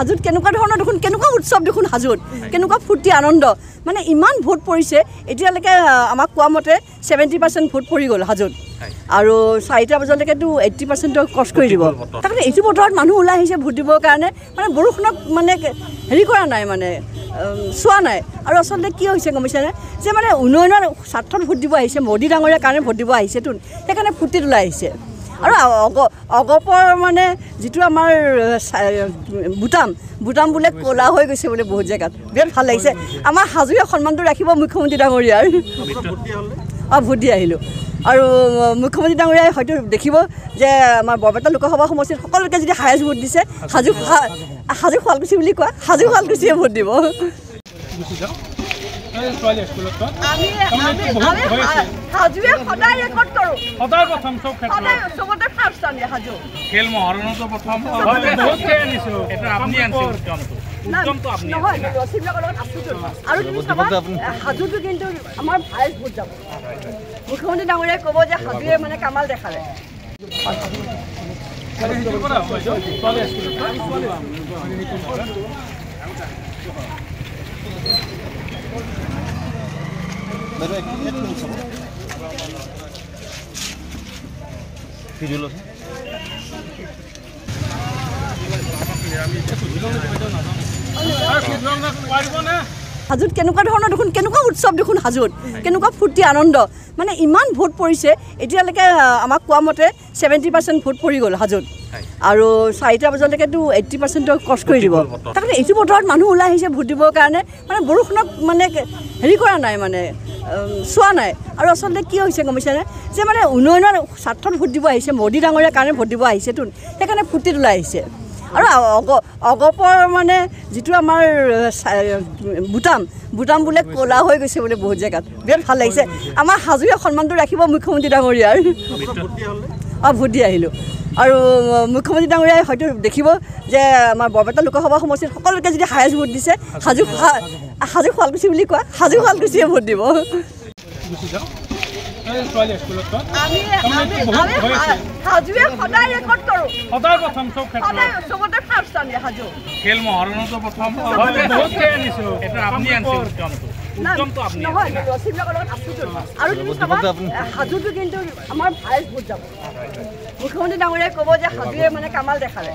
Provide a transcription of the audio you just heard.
হাজোত কেনেকুৱা ধৰণৰ দেখোন কেনেকুৱা উৎসৱ দেখোন হাজোত কেনেকুৱা ফূৰ্তি আনন্দ মানে ইমান ভোট পৰিছে এতিয়ালৈকে আমাক কোৱা মতে 70% ভোট পৰি গ'ল হাজোত আৰু 4টা বজালৈকেতো 80% ক্ৰছ কৰি দিব তাকে এইটো বতৰত মানুহ ওলাই আহিছে ভোট দিবৰ কাৰণে মানে বৰষুণক মানে হেৰি কৰা নাই মানে চোৱা নাই আৰু আচলতে কি হৈছে গম পাইছেনে যে মানে উন্নয়নৰ স্বাৰ্থত ভোট দিব আহিছে মোদী ডাঙৰীয়াৰ কাৰণে ভোট দিব আহিছেতো সেইকাৰণে ফূৰ্তিত ওলাই আহিছে আৰু অগপৰ মানে যিটো আমাৰ বুটাম বোলে ক'লা হৈ গৈছে বোলে বহুত জেগাত বিৰাট ভাল লাগিছে আমাৰ হাজোৰে সন্মানটো ৰাখিব মুখ্যমন্ত্ৰী ডাঙৰীয়াৰ ভোট দি আহিলোঁ আৰু মুখ্যমন্ত্ৰী ডাঙৰীয়াই হয়তো দেখিব যে আমাৰ বৰপেটা লোকসভা সমষ্টিত সকলোকে যদি হায়েষ্ট ভোট দিছে হাজো শুৱালকুছি বুলি কোৱা হাজো শুৱালকুছিয়ে ভোট দিব হাজোৱে সদায় ৰেকৰ্ড কৰোঁ সদায় প্ৰথম চবতে ফাৰ্ষ্ট আমি হাজো খেল মহাৰণতো প্ৰথম হাজোটো কিন্তু আমাৰ হায়েষ্ট ভোট যাব মুখ্যমন্ত্ৰী ডাঙৰীয়াই ক'ব যে হাজোৱে মানে কামাল দেখালে হাজোত কেনেকুৱা ধৰণৰ দেখোন কেনেকুৱা উৎসৱ দেখোন হাজোত কেনেকুৱা ফূৰ্তি আনন্দ মানে ইমান ভোট পৰিছে এতিয়ালৈকে আমাক কোৱা মতে 70% ভোট পৰি গ'ল হাজোত আৰু 4টা বজালৈকেতো 80% ক্ৰছ কৰি দিব তাকে এইটো বতৰত মানুহ ওলাই আহিছে ভোট দিবৰ কাৰণে মানে বৰষুণক মানে হেৰি কৰা নাই মানে চোৱা নাই আৰু আচলতে কি হৈছে গম পাইছেনে যে মানে উন্নয়নৰ স্বাৰ্থত ভোট দিব আহিছে মোদী ডাঙৰীয়াৰ কাৰণে ভোট দিব আহিছেতো সেইকাৰণে ফূৰ্তিত ওলাই আহিছে আৰু অগপৰ মানে যিটো আমাৰ বুটাম বোলে ক'লা হৈ গৈছে বোলে বহুত জেগাত বিৰাট ভাল লাগিছে আমাৰ হাজোৰে সন্মানটো ৰাখিব মুখ্যমন্ত্ৰী ডাঙৰীয়াৰ ভোট দি আহিলোঁ আৰু মুখ্যমন্ত্ৰী ডাঙৰীয়াই হয়তো দেখিব যে আমাৰ বৰপেটা লোকসভা সমষ্টিত সকলোকে যদি হায়েষ্ট ভোট দিছে হাজো শুৱালকুছি বুলি কোৱা হাজো শুৱালকুছিয়ে ভোট দিব হাজোৱে সদায় ৰেকৰ্ড কৰোঁ সদায় প্ৰথম চবতে ফাৰ্ষ্ট আমি হাজো খেল মহাৰণতো প্ৰথম হাজোটো কিন্তু আমাৰ হায়েষ্ট ভোট যাব মুখ্যমন্ত্ৰী ডাঙৰীয়াই ক'ব যে হাজোৱে মানে কামাল দেখালে